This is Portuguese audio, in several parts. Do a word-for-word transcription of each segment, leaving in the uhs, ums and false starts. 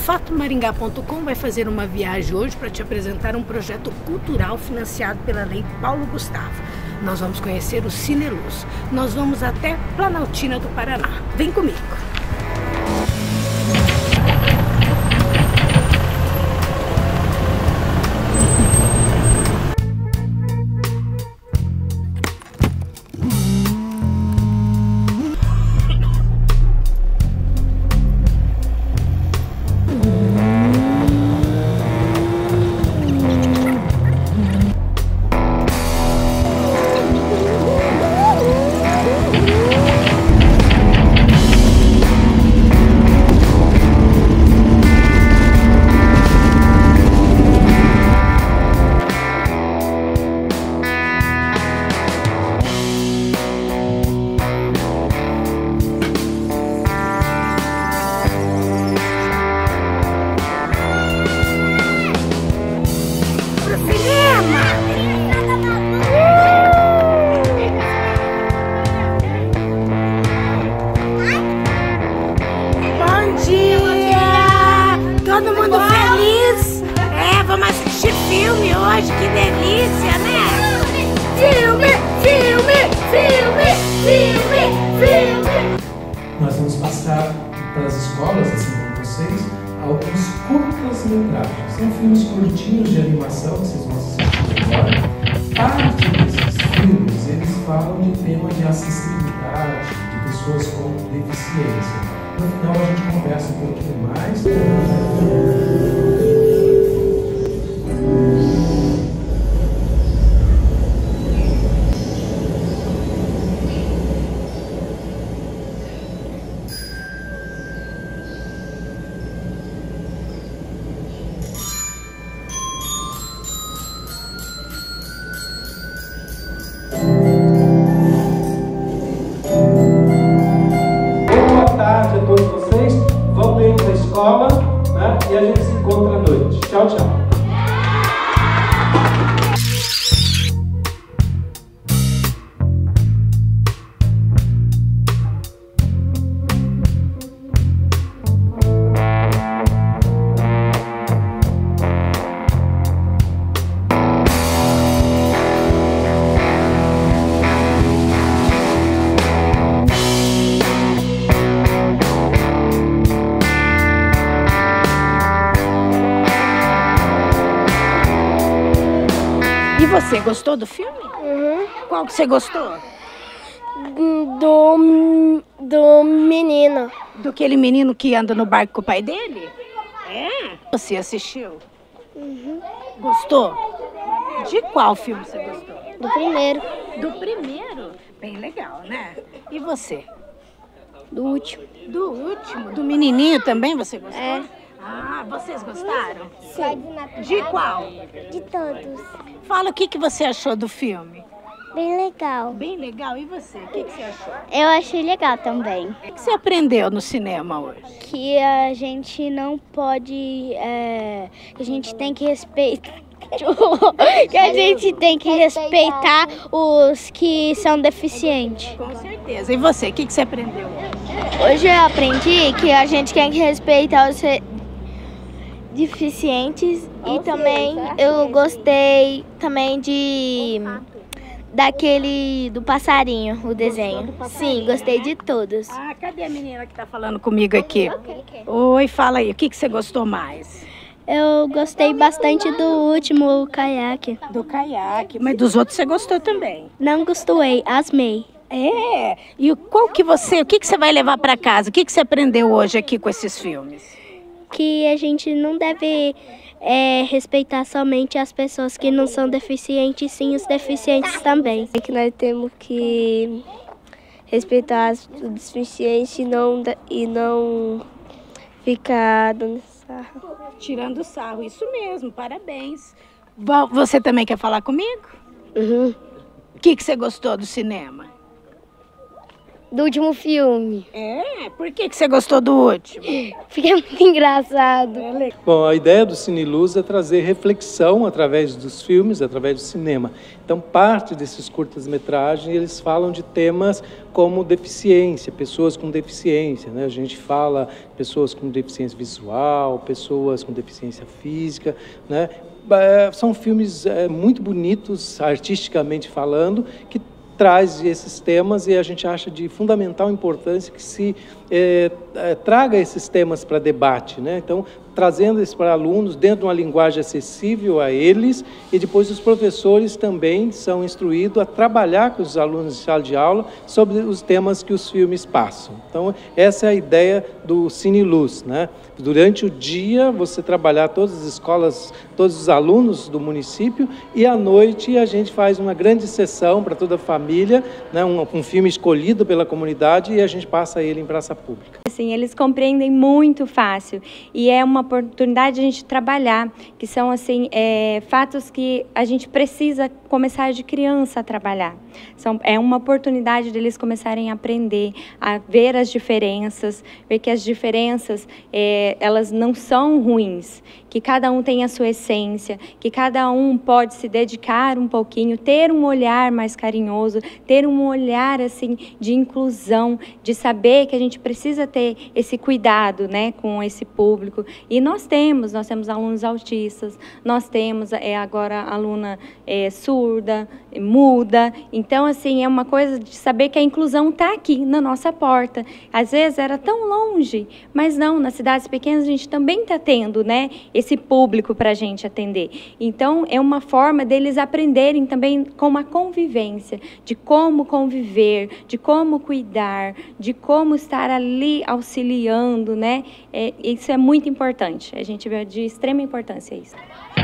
Fato Maringá ponto com vai fazer uma viagem hoje para te apresentar um projeto cultural financiado pela Lei Paulo Gustavo. Nós vamos conhecer o Cineluz. Nós vamos até Planaltina do Paraná. Vem comigo! Todo mundo feliz? É, vamos assistir filme hoje, que delícia, né? Filme, filme, filme, filme, filme. Nós vamos passar pelas escolas, assim como vocês, alguns curtas-metragens. São filmes curtinhos de animação que vocês vão assistir agora. Parte desses filmes, eles falam de tema de acessibilidade, de pessoas com deficiência. No final a gente conversa um pouquinho mais. Escola, né? E a gente se encontra à noite. Tchau, tchau. E você, gostou do filme? Uhum. Qual que você gostou? Do, do menino. Do aquele menino que anda no barco com o pai dele? É? Você assistiu? Uhum. Gostou? De qual filme você gostou? Do primeiro. Do primeiro? Bem legal, né? E você? Do último. Do último? Do menininho também você gostou? É. Ah, vocês gostaram? Sim. De qual? De todos. Fala o que, que você achou do filme. Bem legal. Bem legal. E você? O que, que você achou? Eu achei legal também. O que, que você aprendeu no cinema hoje? Que a gente não pode... É, que a gente tem que respeitar... que a gente tem que respeitar os que são deficientes. Com certeza. E você? O que, que você aprendeu hoje? Hoje eu aprendi que a gente tem que respeitar os deficientes e também eu gostei também de daquele do passarinho, o desenho. Sim, gostei de todos. Ah, cadê a menina que tá falando comigo aqui? Oi, fala aí, o que, que você gostou mais? Eu gostei bastante do último, o caiaque. Do caiaque, mas dos outros você gostou também? Não gostei, asmei. É, e qual que você, o que, que você vai levar para casa? O que, que você aprendeu hoje aqui com esses filmes? Que a gente não deve é, respeitar somente as pessoas que não são deficientes, sim os deficientes também. É que nós temos que respeitar os deficientes e não, e não ficar dando sarro. Tirando sarro, isso mesmo, parabéns. Você também quer falar comigo? Uhum. O que, que você gostou do cinema? do último filme. É? Por que, que você gostou do último? Fica muito engraçado. Bom, a ideia do Cine Luz é trazer reflexão através dos filmes, através do cinema. Então, parte desses curtas-metragens, eles falam de temas como deficiência, pessoas com deficiência, né? A gente fala pessoas com deficiência visual, pessoas com deficiência física, né? São filmes muito bonitos, artisticamente falando, que traz esses temas e a gente acha de fundamental importância que se é, é, traga esses temas para debate, né? Então, trazendo isso para alunos dentro de uma linguagem acessível a eles, e depois os professores também são instruídos a trabalhar com os alunos de sala de aula sobre os temas que os filmes passam. Então, essa é a ideia do Cine Luz, né? Durante o dia, você trabalhar todas as escolas, todos os alunos do município, e à noite a gente faz uma grande sessão para toda a família, né? um, um filme escolhido pela comunidade, e a gente passa ele em praça pública. Assim, eles compreendem muito fácil, e é uma oportunidade de a gente trabalhar, que são assim, é, fatos que a gente precisa começar de criança a trabalhar. São, é uma oportunidade deles começarem a aprender, a ver as diferenças, ver que as diferenças, é, elas não são ruins, que cada um tem a sua essência, que cada um pode se dedicar um pouquinho, ter um olhar mais carinhoso, ter um olhar assim de inclusão, de saber que a gente precisa ter esse cuidado, né, com esse público. E nós temos, nós temos alunos autistas, nós temos é, agora aluna é, surda, muda. Então, assim, é uma coisa de saber que a inclusão está aqui na nossa porta. Às vezes era tão longe, mas não, nas cidades pequenas a gente também está tendo, né, esse público para a gente atender. Então, é uma forma deles aprenderem também com a convivência, de como conviver, de como cuidar, de como estar ali auxiliando, né? É, isso é muito importante. A gente vê de extrema importância isso.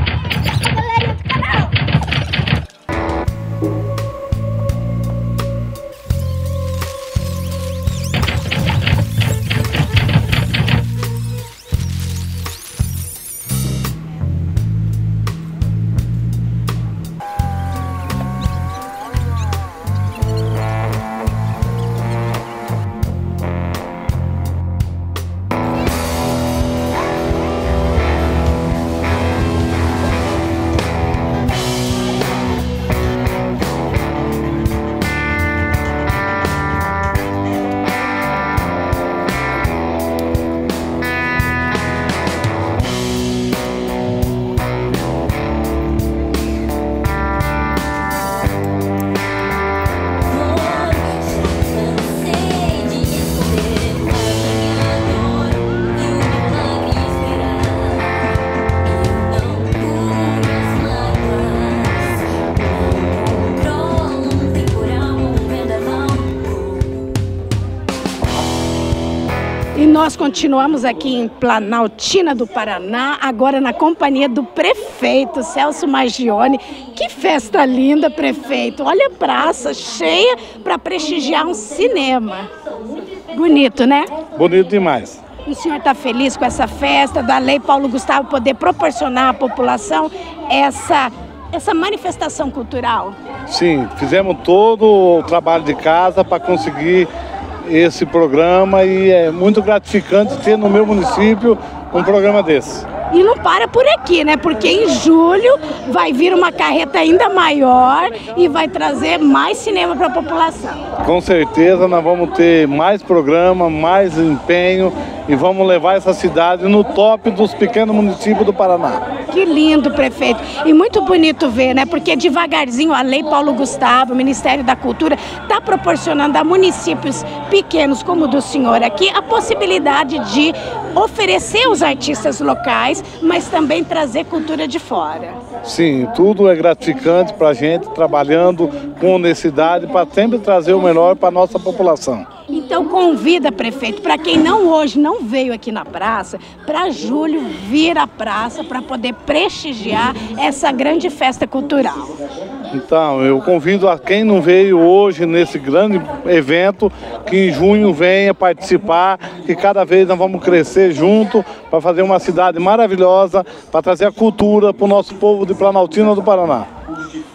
E nós continuamos aqui em Planaltina do Paraná, agora na companhia do prefeito Celso Maggioni. Que festa linda, prefeito! Olha a praça cheia para prestigiar um cinema. Bonito, né? Bonito demais. O senhor está feliz com essa festa da Lei Paulo Gustavo poder proporcionar à população essa, essa manifestação cultural? Sim, fizemos todo o trabalho de casa para conseguir esse programa e é muito gratificante ter no meu município um programa desse. E não para por aqui, né? Porque em julho vai vir uma carreta ainda maior e vai trazer mais cinema para a população. Com certeza nós vamos ter mais programa, mais empenho e vamos levar essa cidade no top dos pequenos municípios do Paraná. Que lindo, prefeito. E muito bonito ver, né? Porque devagarzinho a Lei Paulo Gustavo, o Ministério da Cultura, está proporcionando a municípios pequenos como o do senhor aqui a possibilidade de oferecer aos artistas locais, mas também trazer cultura de fora. Sim, tudo é gratificante para a gente, trabalhando com honestidade para sempre trazer o melhor para a nossa população. Então convida, prefeito, para quem não hoje não veio aqui na praça, para julho vir à praça para poder prestigiar essa grande festa cultural. Então, eu convido a quem não veio hoje nesse grande evento, que em junho venha participar, que cada vez nós vamos crescer junto para fazer uma cidade maravilhosa, para trazer a cultura para o nosso povo de Planaltina do Paraná.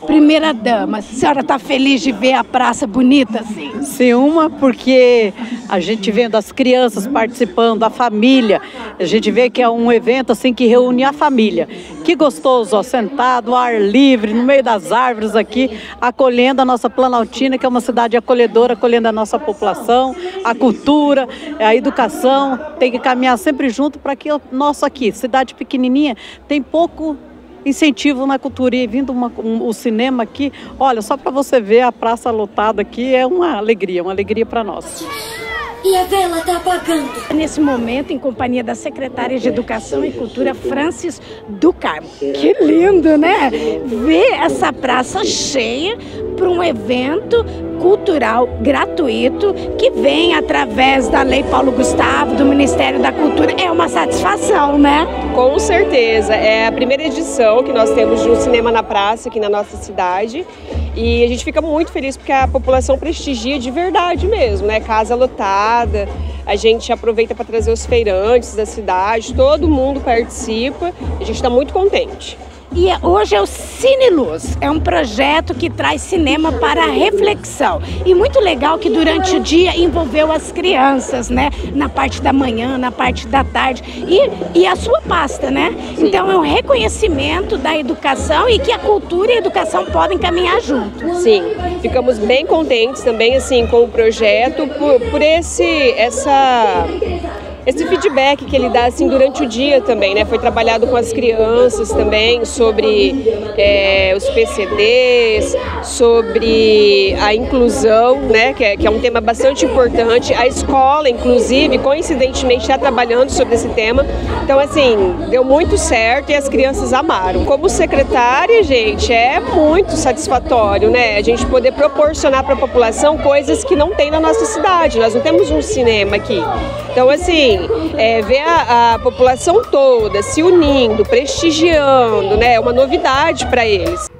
Primeira dama, a senhora está feliz de ver a praça bonita assim? Sim, uma porque a gente vendo as crianças participando, a família, a gente vê que é um evento assim que reúne a família. Que gostoso, ó, sentado, ao ar livre, no meio das árvores aqui, acolhendo a nossa Planaltina, que é uma cidade acolhedora, acolhendo a nossa população, a cultura, a educação, tem que caminhar sempre junto para que o nosso aqui, cidade pequenininha, tem pouco incentivo na cultura, e vindo uma, um, o cinema aqui, olha, só para você ver a praça lotada aqui é uma alegria, uma alegria para nós. E a vela está apagando. Nesse momento, em companhia da secretária de Educação e Cultura, Francis do Carmo. Que lindo, né? Ver essa praça cheia para um evento cultural gratuito que vem através da Lei Paulo Gustavo, do Ministério da Cultura. É uma satisfação, né? Com certeza. É a primeira edição que nós temos de um cinema na praça aqui na nossa cidade. E a gente fica muito feliz porque a população prestigia de verdade mesmo, né? Casa lotada, a gente aproveita para trazer os feirantes da cidade, todo mundo participa, a gente está muito contente. E hoje é o Cine Luz, é um projeto que traz cinema para a reflexão. E muito legal que durante o dia envolveu as crianças, né? Na parte da manhã, na parte da tarde. E, e a sua pasta, né? Sim. Então é um reconhecimento da educação e que a cultura e a educação podem caminhar juntos. Sim, ficamos bem contentes também assim, com o projeto, por, por esse, essa... esse feedback que ele dá assim durante o dia também, né? Foi trabalhado com as crianças também sobre é, os P C Ds, sobre a inclusão, né? Que é, que é um tema bastante importante. A escola, inclusive, coincidentemente está trabalhando sobre esse tema. Então, assim, deu muito certo e as crianças amaram. Como secretária, gente, é muito satisfatório, né? A gente poder proporcionar para a população coisas que não tem na nossa cidade. Nós não temos um cinema aqui. Então, assim, é, ver a, a população toda se unindo, prestigiando, né, é uma novidade para eles.